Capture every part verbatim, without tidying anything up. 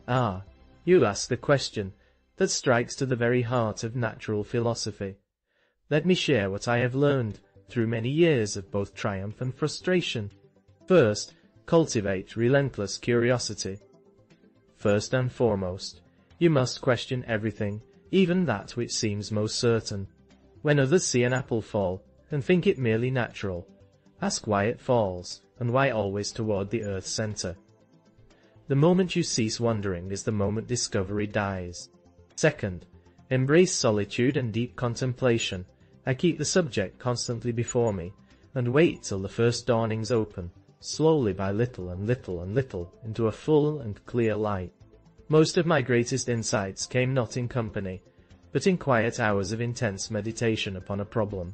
Ah, you ask the question that strikes to the very heart of natural philosophy. Let me share what I have learned through many years of both triumph and frustration. First, cultivate relentless curiosity. First and foremost, you must question everything, even that which seems most certain. When others see an apple fall and think it merely natural, ask why it falls, and why always toward the earth's center. The moment you cease wondering is the moment discovery dies. Second, embrace solitude and deep contemplation. I keep the subject constantly before me, and wait till the first dawnings open, slowly by little and little and little, into a full and clear light. Most of my greatest insights came not in company, but in quiet hours of intense meditation upon a problem.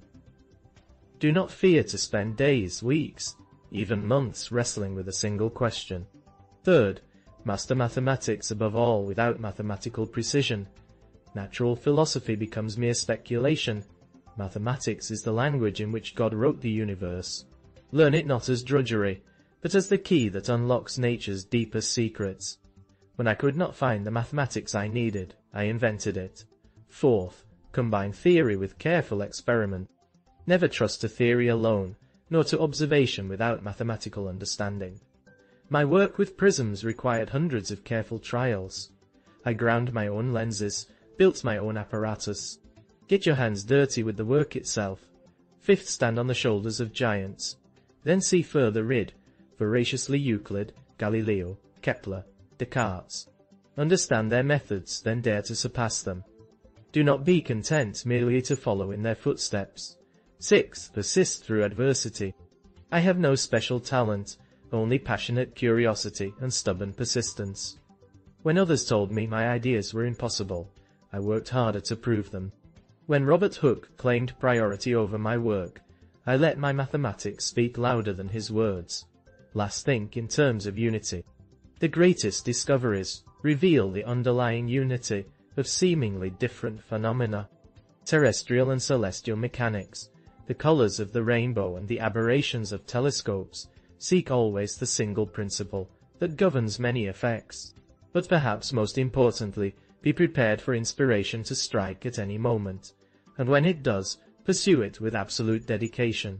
Do not fear to spend days, weeks, even months wrestling with a single question. Third, master mathematics above all without mathematical precision. Natural philosophy becomes mere speculation. Mathematics is the language in which God wrote the universe. Learn it not as drudgery, but as the key that unlocks nature's deepest secrets. When I could not find the mathematics I needed, I invented it. Fourth, combine theory with careful experiment. Never trust to theory alone, nor to observation without mathematical understanding. My work with prisms required hundreds of careful trials. I ground my own lenses, built my own apparatus. Get your hands dirty with the work itself. Fifth, stand on the shoulders of giants. Then see further rid, voraciously Euclid, Galileo, Kepler, Descartes. Understand their methods, then dare to surpass them. Do not be content merely to follow in their footsteps. Sixth, persist through adversity. I have no special talent, only passionate curiosity and stubborn persistence. When others told me my ideas were impossible, I worked harder to prove them. When Robert Hooke claimed priority over my work, I let my mathematics speak louder than his words. Last, think in terms of unity. The greatest discoveries reveal the underlying unity of seemingly different phenomena. Terrestrial and celestial mechanics, the colors of the rainbow and the aberrations of telescopes, seek always the single principle that governs many effects. But perhaps most importantly, be prepared for inspiration to strike at any moment, and when it does, pursue it with absolute dedication.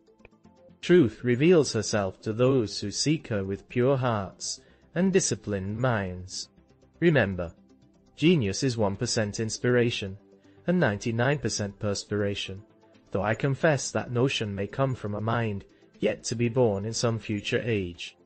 Truth reveals herself to those who seek her with pure hearts and disciplined minds. Remember, genius is one percent inspiration and ninety-nine percent perspiration, though I confess that notion may come from a mind yet to be born in some future age.